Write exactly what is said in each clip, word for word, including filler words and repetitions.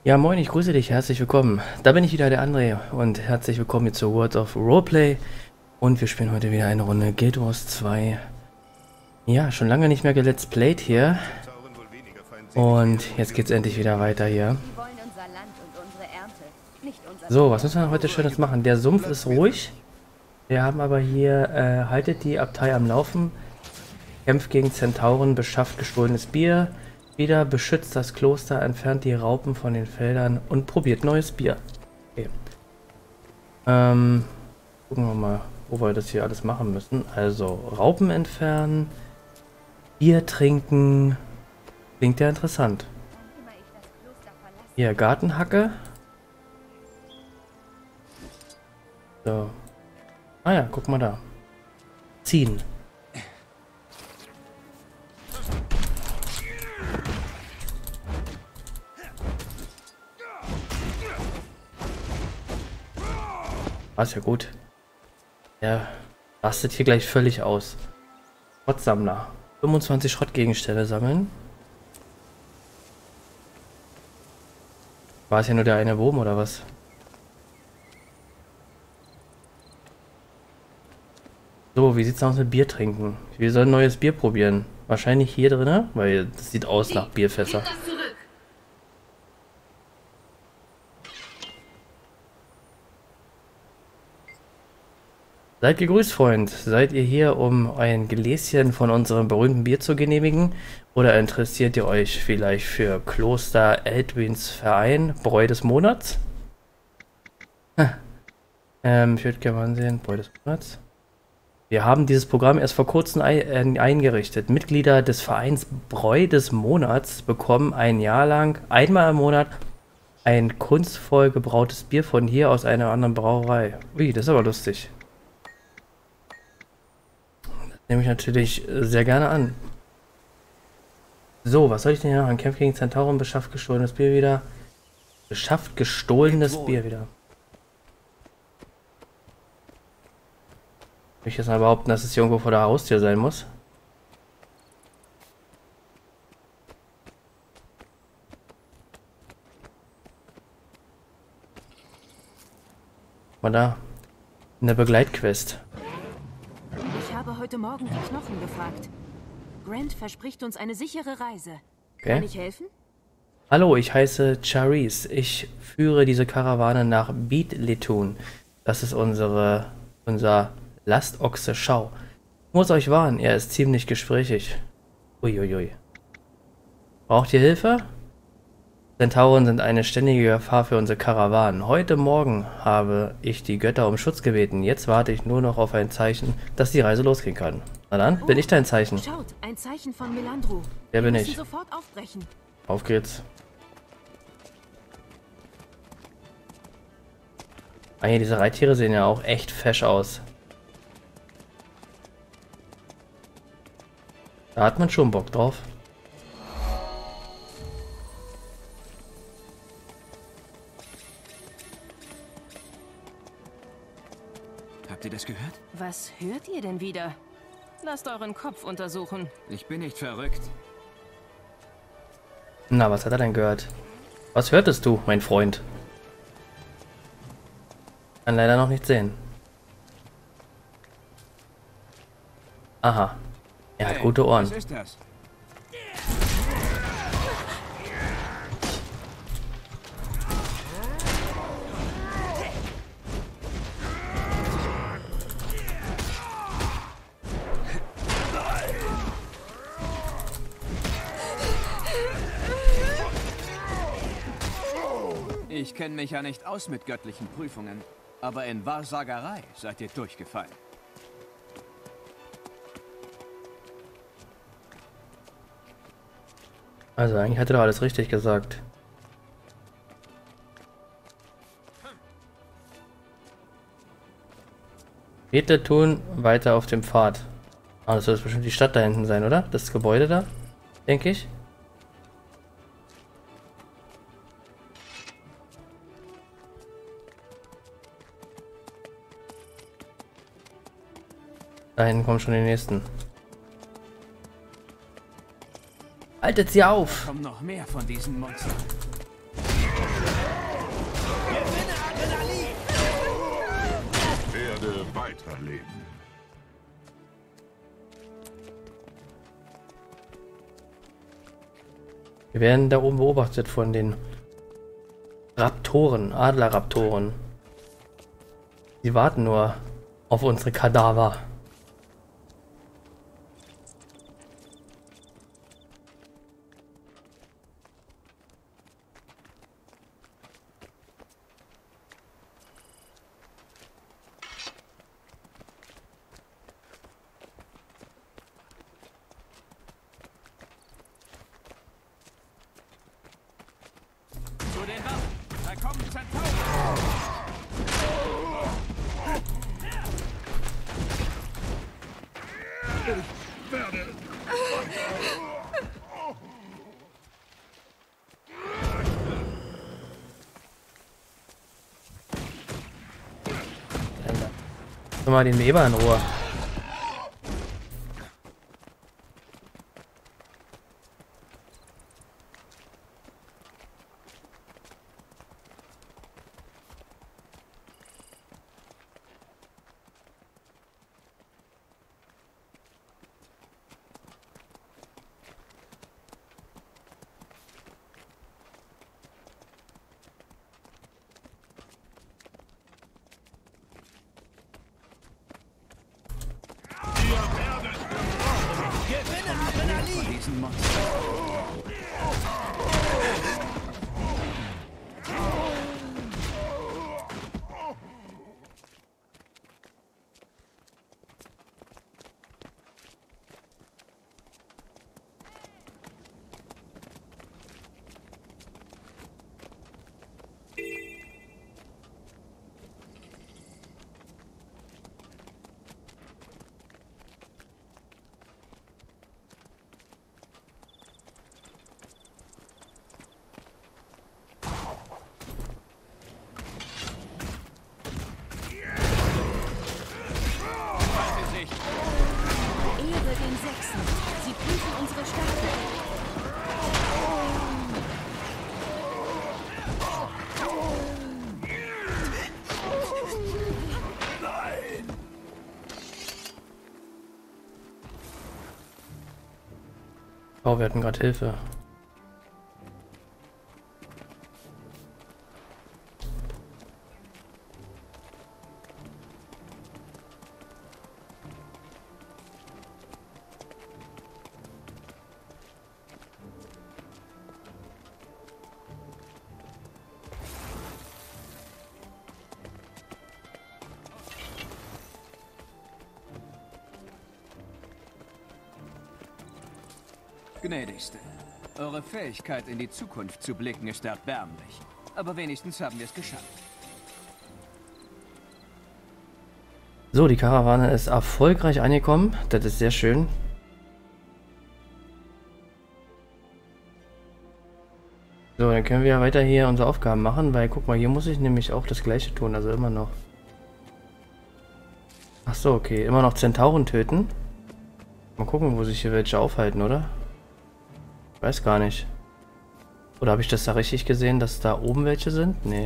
Ja, moin, ich grüße dich, herzlich willkommen. Da bin ich wieder, der André, und herzlich willkommen hier zu World of Roleplay. Und wir spielen heute wieder eine Runde Guild Wars zwei. Ja, schon lange nicht mehr gelet's played hier. Und jetzt geht's endlich wieder weiter hier. So, was müssen wir heute Schönes machen? Der Sumpf ist ruhig. Wir haben aber hier, äh, haltet die Abtei am Laufen. Kämpft gegen Zentauren, beschafft gestohlenes Bier. Wieder beschützt das Kloster, entfernt die Raupen von den Feldern und probiert neues Bier. Okay. Ähm, gucken wir mal, wo wir das hier alles machen müssen. Also, Raupen entfernen, Bier trinken. Klingt ja interessant. Hier, Gartenhacke. So. Ah ja, guck mal da. Ziehen. Ist ja gut. Er rastet hier gleich völlig aus. Schrottsammler. fünfundzwanzig Schrottgegenstände sammeln. War es ja nur der eine Wurm oder was? So, wie sieht's aus mit Bier trinken? Wir sollen neues Bier probieren. Wahrscheinlich hier drin, weil das sieht aus nach Bierfässer. Seid gegrüßt, Freund. Seid ihr hier, um ein Gläschen von unserem berühmten Bier zu genehmigen? Oder interessiert ihr euch vielleicht für Kloster Eltwins Verein, Bräu des Monats? ähm, ich würde gerne mal sehen, Bräu des Monats. Wir haben dieses Programm erst vor kurzem ein, äh, eingerichtet. Mitglieder des Vereins Bräu des Monats bekommen ein Jahr lang, einmal im Monat, ein kunstvoll gebrautes Bier von hier aus einer anderen Brauerei. Ui, das ist aber lustig. Nehme ich natürlich sehr gerne an. So, was soll ich denn hier machen? Kämpft gegen Zentauren, beschafft gestohlenes Bier wieder. Beschafft gestohlenes Bier wieder. Will ich jetzt mal behaupten, dass es hier irgendwo vor der Haustür sein muss? Mal da. In der Begleitquest. Ich habe heute Morgen die Knochen gefragt. Grant verspricht uns eine sichere Reise. Okay. Kann ich helfen? Hallo, ich heiße Charis. Ich führe diese Karawane nach Beat Letun. Das ist unsere, unser Lastochse Schau. Ich muss euch warnen, er ist ziemlich gesprächig. Uiuiui. Braucht ihr Hilfe? Zentauren sind eine ständige Gefahr für unsere Karawanen. Heute Morgen habe ich die Götter um Schutz gebeten. Jetzt warte ich nur noch auf ein Zeichen, dass die Reise losgehen kann. Na dann, Oh, bin ich dein Zeichen. Schaut, ein Zeichen von Melandru. Wer bin Wir ich? müssen sofort aufbrechen. Auf geht's. Ah, hier, diese Reittiere sehen ja auch echt fesch aus. Da hat man schon Bock drauf. Habt ihr das gehört? Was hört ihr denn wieder? Lasst euren Kopf untersuchen. Ich bin nicht verrückt. Na, was hat er denn gehört? Was hörtest du, mein Freund? Kann leider noch nicht sehen. Aha. Er hat Hey, gute Ohren. Was ist das? Ich kenne mich ja nicht aus mit göttlichen Prüfungen, aber in Wahrsagerei seid ihr durchgefallen. Also eigentlich hat er doch alles richtig gesagt. Bitte tun, weiter auf dem Pfad. Ah, das soll jetzt bestimmt die Stadt da hinten sein, oder? Das Gebäude da, denke ich. Da hinten kommen schon die nächsten. Haltet sie auf! Kommen noch mehr von diesen Monstern. Werde weiterleben. Wir werden da oben beobachtet von den Raptoren, Adlerraptoren. Sie warten nur auf unsere Kadaver. Zu den Waffen! Da kommen Zentauren! Ich werde... Lass mal den Weber in Ruhe. Von diesen Monstern. Ehre den Sechsen. Sie prüfen unsere Stärke. Oh, wir hatten gerade Hilfe. Gnädigste, eure Fähigkeit in die Zukunft zu blicken ist erbärmlich. Aber wenigstens haben wir es geschafft. So, die Karawane ist erfolgreich angekommen. Das ist sehr schön. So, dann können wir ja weiter hier unsere Aufgaben machen, weil guck mal, hier muss ich nämlich auch das gleiche tun, also immer noch. Ach so, okay, immer noch Zentauren töten. Mal gucken, wo sich hier welche aufhalten, oder? Ich weiß gar nicht. Oder habe ich das da richtig gesehen, dass da oben welche sind? Nee.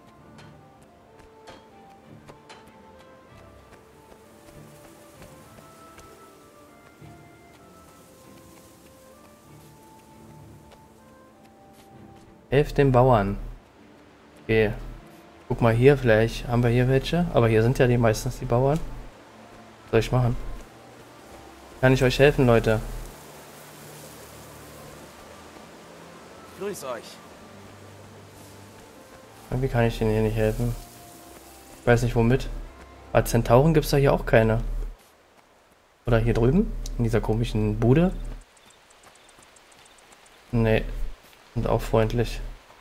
Helft den Bauern. Okay. Guck mal hier, vielleicht haben wir hier welche. Aber hier sind ja die meistens die Bauern. Was soll ich machen? Kann ich euch helfen, Leute? Grüß euch. Wie kann ich denen hier nicht helfen? Ich weiß nicht womit. Aber Zentauren gibt es da hier auch keine. Oder hier drüben? In dieser komischen Bude? Nee. Sind auch freundlich.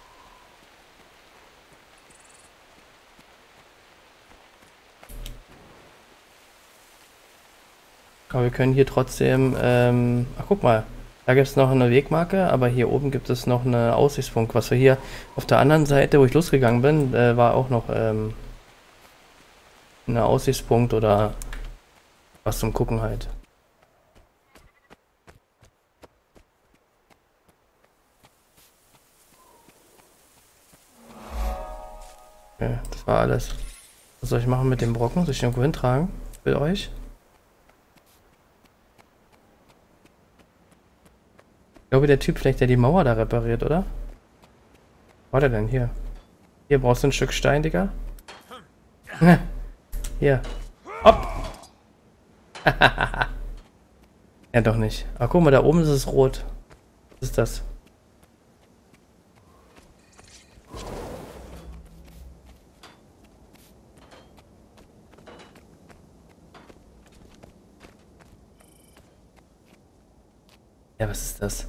Aber wir können hier trotzdem... Ähm, ach, guck mal. Da gibt es noch eine Wegmarke, aber hier oben gibt es noch eine Aussichtspunkt. Was wir hier auf der anderen Seite, wo ich losgegangen bin, äh, war auch noch ähm, eine Aussichtspunkt oder was zum Gucken halt. Okay, das war alles. Was soll ich machen mit dem Brocken? Soll ich ihn irgendwo hintragen? Für euch? Ich glaube, der Typ vielleicht, der die Mauer da repariert, oder? Was war der denn hier? Hier brauchst du ein Stück Stein, Digga. Hier. Hopp! Ja, doch nicht. Ah, guck mal, da oben ist es rot. Was ist das? Ja, was ist das?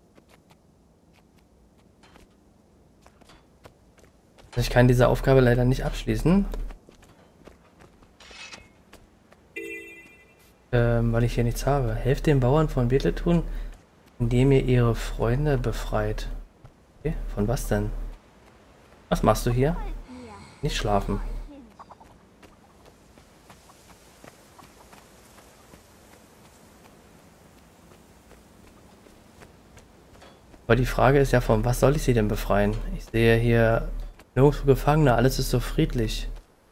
Ich kann diese Aufgabe leider nicht abschließen. Ähm, weil ich hier nichts habe. Helft den Bauern von Beteltun, indem ihr ihre Freunde befreit. Okay, von was denn? Was machst du hier? Nicht schlafen. Aber die Frage ist ja, von was soll ich sie denn befreien? Ich sehe hier nirgendwo Gefangene, alles ist so friedlich.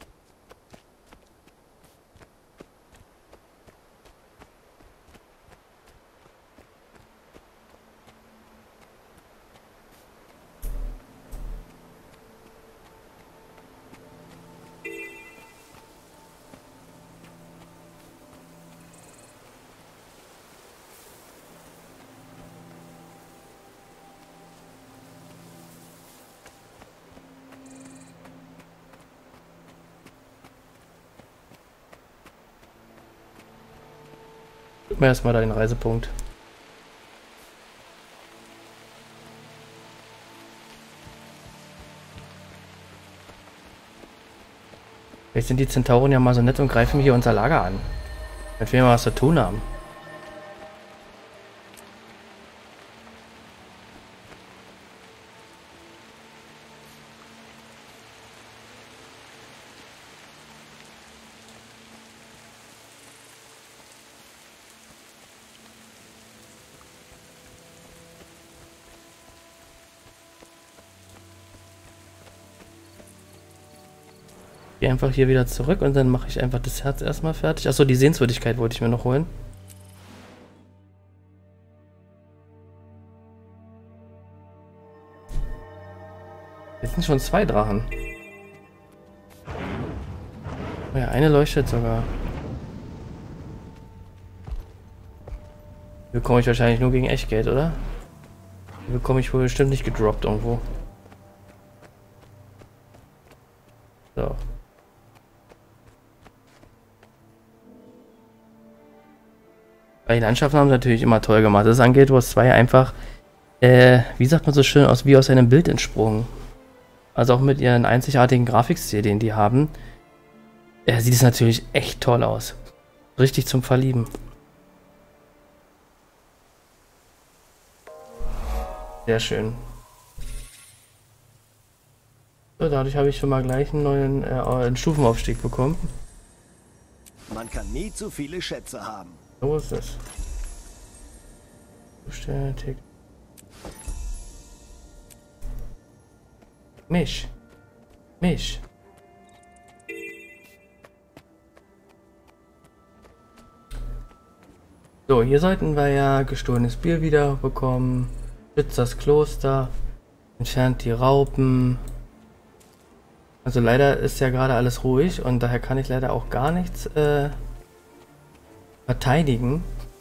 Gib mir erstmal deinen Reisepunkt. Vielleicht sind die Zentauren ja mal so nett und greifen hier unser Lager an. Damit wir mal was zu tun haben. Gehe einfach hier wieder zurück und dann mache ich einfach das Herz erstmal fertig. Achso, die Sehenswürdigkeit wollte ich mir noch holen. Jetzt sind schon zwei Drachen. Oh ja, eine leuchtet sogar. Die bekomme ich wahrscheinlich nur gegen Echtgeld, oder? Die bekomme ich wohl bestimmt nicht gedroppt irgendwo. So. Die Landschaften haben sie natürlich immer toll gemacht. Das ist an Guild Wars zwei einfach, äh, wie sagt man so schön, aus wie aus einem Bild entsprungen. Also auch mit ihren einzigartigen Grafikstil, den die haben, äh, sieht es natürlich echt toll aus. Richtig zum Verlieben. Sehr schön. So, dadurch habe ich schon mal gleich einen neuen äh, einen Stufenaufstieg bekommen. Man kann nie zu viele Schätze haben. So ist es. Bestätigt. Mich. Mich. So, hier sollten wir ja gestohlenes Bier wieder bekommen. Schützt das Kloster. Entfernt die Raupen. Also leider ist ja gerade alles ruhig und daher kann ich leider auch gar nichts äh, verteidigen.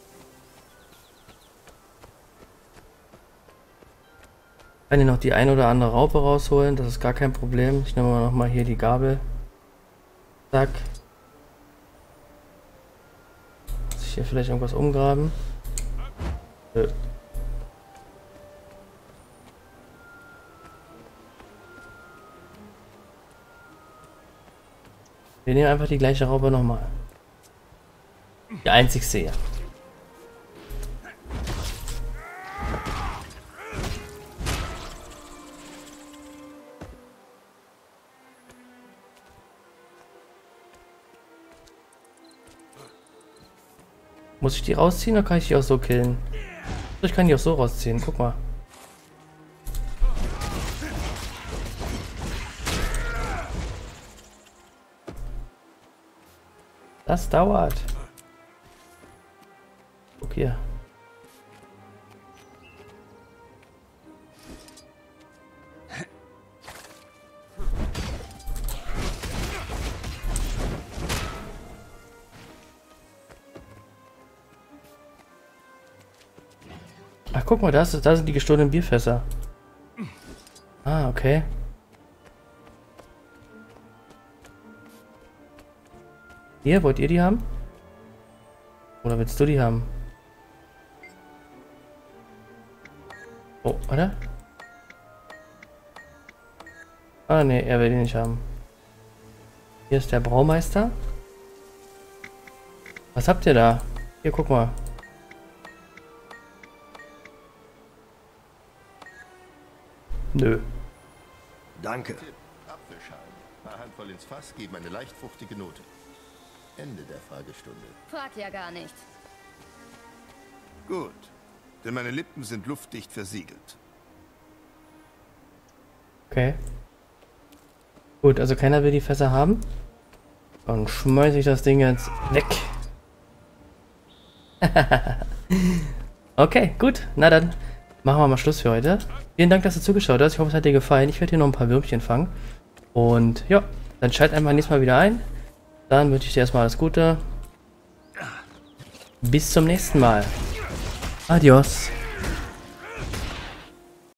Kann ich noch die ein oder andere Raupe rausholen, das ist gar kein Problem. Ich nehme noch mal hier die Gabel. Zack. Muss ich hier vielleicht irgendwas umgraben? Nö. Wir nehmen einfach die gleiche Raupe nochmal. Die einzigste hier. Muss ich die rausziehen oder kann ich die auch so killen? Ich kann die auch so rausziehen, guck mal. Das dauert. Guck hier. Ach, guck mal, da, ist, da sind die gestohlenen Bierfässer. Ah, okay. Hier, wollt ihr die haben? Oder willst du die haben? Oh, oder? Ah, ne, er will die nicht haben. Hier ist der Braumeister. Was habt ihr da? Hier, guck mal. Nö. Danke. Apfelschalen. Eine Handvoll ins Fass geben eine leicht fruchtige Note. Ende der Fragestunde. Frag ja gar nicht. Gut. Denn meine Lippen sind luftdicht versiegelt. Okay. Gut, also keiner will die Fässer haben. Dann schmeiße ich das Ding jetzt weg. Okay, gut. Na dann machen wir mal Schluss für heute. Vielen Dank, dass du zugeschaut hast. Ich hoffe, es hat dir gefallen. Ich werde hier noch ein paar Würmchen fangen. Und ja, dann schalt einfach nächstes Mal wieder ein. Dann wünsche ich dir erstmal alles Gute. Bis zum nächsten Mal. Adios.